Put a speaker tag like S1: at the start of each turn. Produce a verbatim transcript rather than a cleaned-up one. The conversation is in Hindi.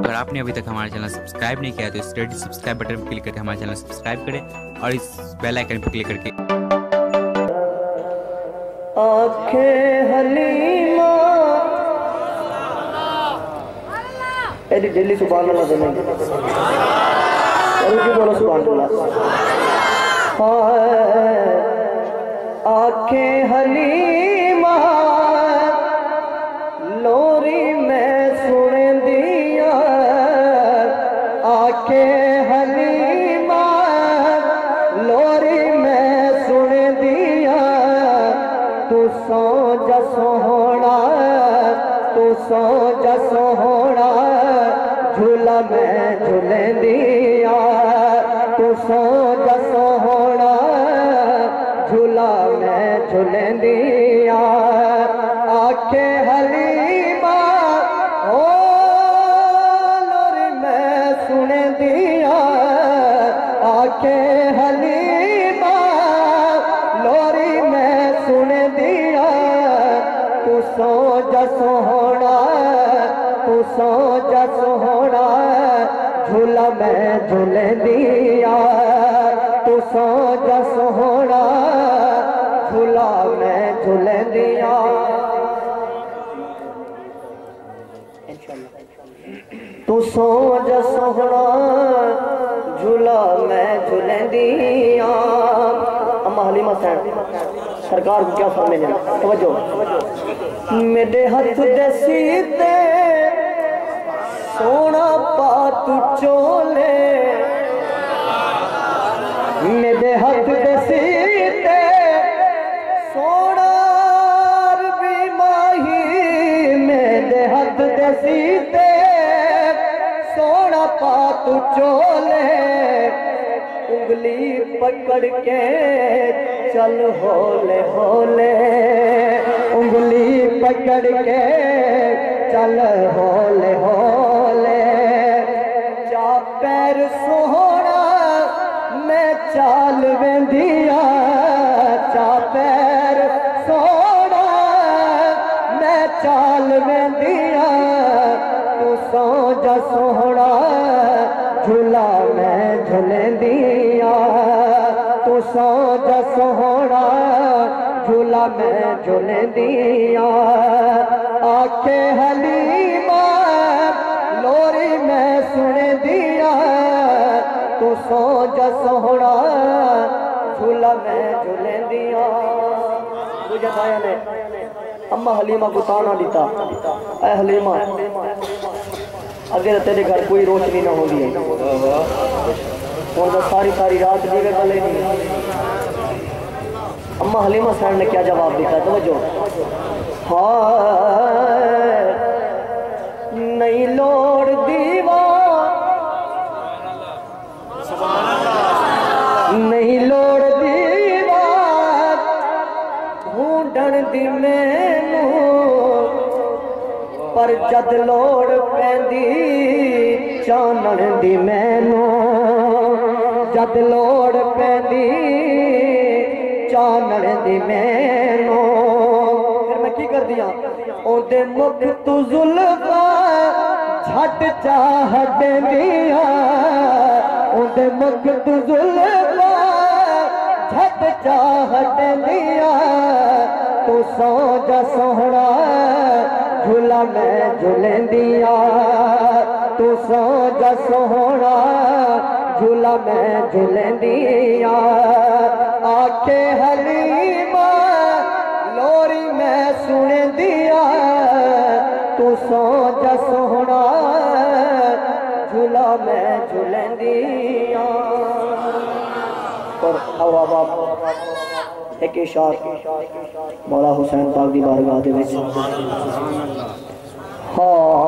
S1: अगर आपने अभी तक हमारा चैनल सब्सक्राइब नहीं किया है तो इस रेड सब्सक्राइब बटन पर क्लिक करके हमारे चैनल सब्सक्राइब करें और इस बेल आइकन पर क्लिक करके
S2: आंखें हलीमा एडी दिल्ली सुभान अल्लाह देने और की बोलो सुभान अल्लाह। आंखें हलीमा लोरी में सुन दिया, आंखें हलीमा लोरी में सुन दिया। तू सो जा सोहना, तू सो जा सोहना, झूला में झूले दिया। तू सो जा सोहना, झूला में झूले दिया। आंखें हलीमा ओ लोरी में सुन दिया, आंखें हलीमा लोरी में सुन दिया। तू सो जा सोहना, तू सो जा सोहना, झूला में झूले दिया। तू सो जा सोहना, झूला में झूले दिया। तू सो जा सोहना, झूला में झूले दिया। अम्मा हलीमा सरकार को क्या फरमाने जाना, तवज्जो। मेरे हाथ दे सीते सोना पात चोले, मेरे हाथ दे सीते सोना भी माही। मेरे हाथ दे सीते सोना पात चोले, उंगली पकड़ के चल होले होले, उंगली पकड़ के चल होले होले। जा पैर सोहना मैं चाल वेंदिया, चा पैर सोहना मैं चाल वेंदिया। तू सो जा सोहना, झूला में झूले दिया। तू सो जा सोहना, झूला में झूले दिया। आंखें हलीमा लोरी में सुन दिया। तू सो जा सोहना, झूला में झूले दिया। मुझे भाया ने अम्मा हलीमा को ताना दिता, ऐ हलीमा अगर तेरे घर कोई रोशनी ना होगी और सारी सारी रात दीवे गले नहीं। अम्मा हलीमा साहब ने क्या जवाब दिया, समझो। हाँ नहीं लोड़ दीवा, नहीं लोड़ दीवा ढूंढण दी मैनू, पर जद लोड़ पैंदी चानण दी मैनू। जद लोड़ पैंदी चानण दी मैनू। फिर मैं की कर दिया, ओदे मुख तू जुल्फा झट चाहट दिया। ओदे मुख तू जुल्फा झट चाहट दिया। तू सो जा सोहना, झूला में झूले दिया। तू सो जा सोहना, झूला में झूले दिया। आंखें हलीमा लोरी में सुन दिया। तू सो जा सोहना, झूला में झूले दिया। और हवा बाप एक इशार मौला हुसैन पाक दी बारगाह दे विच। हाँ